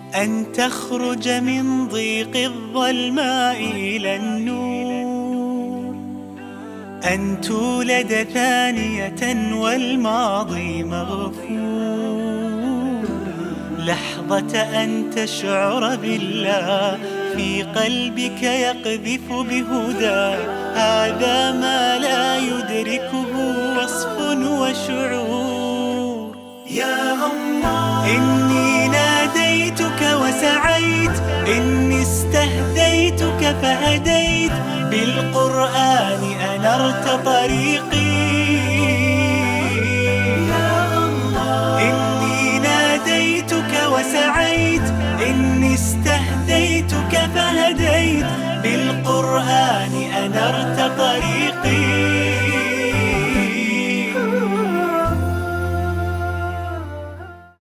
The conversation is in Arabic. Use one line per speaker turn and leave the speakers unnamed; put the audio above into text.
أن تخرج من ضيق الظلماء إلى النور، أن تولد ثانية والماضي مغفور، لحظة أن تشعر بالله في قلبك يقذف بهدى، هذا ما لا يدركه وصف وشعور. يا الله إني ناديتك وسعيت، إني استهديتك فهديت، بالقرآن أنرت طريقي